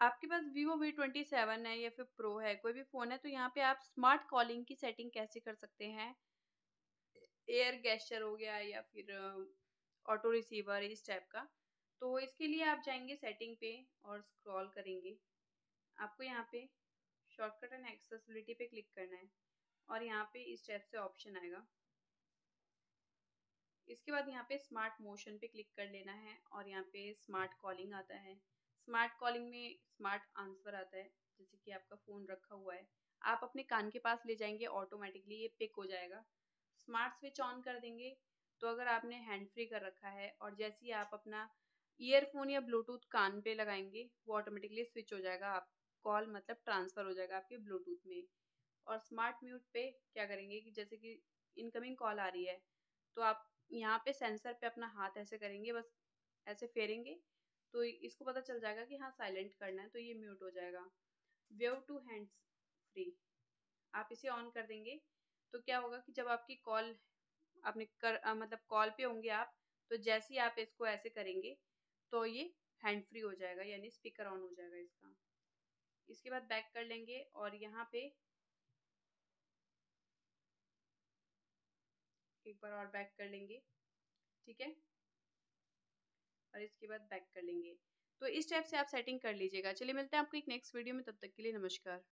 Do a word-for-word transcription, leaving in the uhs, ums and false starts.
आपके पास vivo V twenty seven है या फिर प्रो है, कोई भी फ़ोन है, तो यहाँ पे आप स्मार्ट कॉलिंग की सेटिंग कैसे कर सकते हैं। एयर गेस्चर हो गया या फिर ऑटो रिसीवर इस टाइप का। तो इसके लिए आप जाएंगे सेटिंग पे और स्क्रॉल करेंगे। आपको यहाँ पे शॉर्टकट एंड एक्सेसिबिलिटी पे क्लिक करना है और यहाँ पे इस टाइप से ऑप्शन आएगा। इसके बाद यहाँ पे स्मार्ट मोशन पे क्लिक कर लेना है और यहाँ पे स्मार्ट कॉलिंग आता है। स्मार्ट कॉलिंग में स्मार्ट आंसर आता है, जैसे कि आपका फ़ोन रखा हुआ है, आप अपने कान के पास ले जाएंगे, ऑटोमेटिकली ये पिक हो जाएगा। स्मार्ट स्विच ऑन कर देंगे, तो अगर आपने हैंड फ्री कर रखा है और जैसे ही आप अपना ईयरफोन या ब्लूटूथ कान पे लगाएंगे, वो ऑटोमेटिकली स्विच हो जाएगा, आप कॉल मतलब ट्रांसफ़र हो जाएगा आपके ब्लूटूथ में। और स्मार्ट म्यूट पे क्या करेंगे कि जैसे कि इनकमिंग कॉल आ रही है, तो आप यहाँ पे सेंसर पे अपना हाथ ऐसे करेंगे, बस ऐसे फेरेंगे, तो इसको पता चल जाएगा कि हाँ साइलेंट करना है, तो ये म्यूट हो जाएगा। वेव टू हैंड्स फ्री, आप इसे ऑन कर देंगे, तो क्या होगा कि जब आपकी कॉल आपने कर अ, मतलब कॉल पे होंगे आप, तो जैसे ही आप इसको ऐसे करेंगे, तो ये हैंड फ्री हो जाएगा, यानी स्पीकर ऑन हो जाएगा इसका। इसके बाद बैक कर लेंगे और यहाँ पे एक बार और बैक कर लेंगे, ठीक है, और इसके बाद बैक कर लेंगे। तो इस टाइप से आप सेटिंग कर लीजिएगा। चलिए मिलते हैं आपको एक नेक्स्ट वीडियो में, तब तक के लिए नमस्कार।